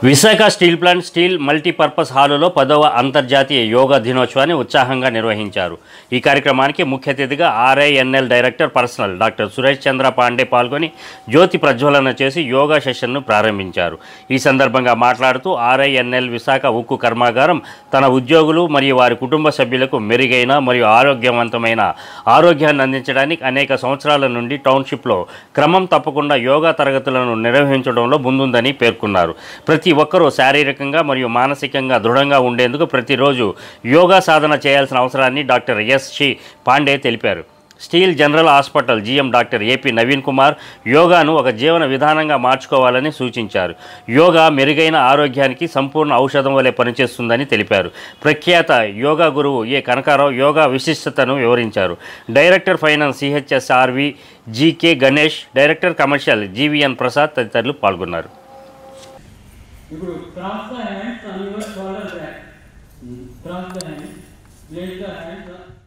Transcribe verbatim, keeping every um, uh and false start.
Visakha steel plant steel multipurpose హాలులో పదవ అంతర్జాతీయ యోగా దినోత్సవాన్ని ఉత్సాహంగా నిర్వహించారు. ఈ కార్యక్రమానికి ముఖ్య అతిథిగా RINL director personnel doctor Suresh Chandra Pandey పాల్గొని జ్యోతి ప్రజ్వలన చేసి యోగా సెషన్ను ప్రారంభించారు. ఈ సందర్భంగా మాట్లాడుతూ ఆర్ఐఎన్ఎల్ విశాఖ ఉక్కు కర్మాగారం తన ఉద్యోగులు మరియు వారి కుటుంబ సభ్యులకు మెరుగైన మరియు ఆరోగ్యవంతమైన ఆరోగ్యాన్ని అందించడానికి అనేక సంవత్సరాల నుండి టౌన్షిప్లో క్రమం తప్పకుండా యోగా తరగతులను నిర్వహించడంలో ముందుందని పేర్కొన్నారు. ప్రతి ఒక్కరూ శారీరకంగా మరియు మానసికంగా దృఢంగా ఉండేందుకు ప్రతిరోజు యోగా సాధన చేయాల్సిన అవసరాన్ని డాక్టర్ ఎస్ సి పాండే తెలిపారు. Steel general hospital GM doctor AP Naveen Kumar యోగాను ఒక జీవన విధానంగా మార్చుకోవాలని సూచించారు. యోగా మెరుగైన ఆరోగ్యానికి సంపూర్ణ ఔషధం వలె పనిచేస్తుందని తెలిపారు. ప్రఖ్యాత యోగా గురువు ఏ కనకారావు యోగా విశిష్టతను వివరించారు. Director finance CHSRV GK Ganesh, director commercial GVN Prasad తదితరులు పాల్గొన్నారు. ఇప్పుడు cross the hands on your shoulder back, cross the hands, place the hands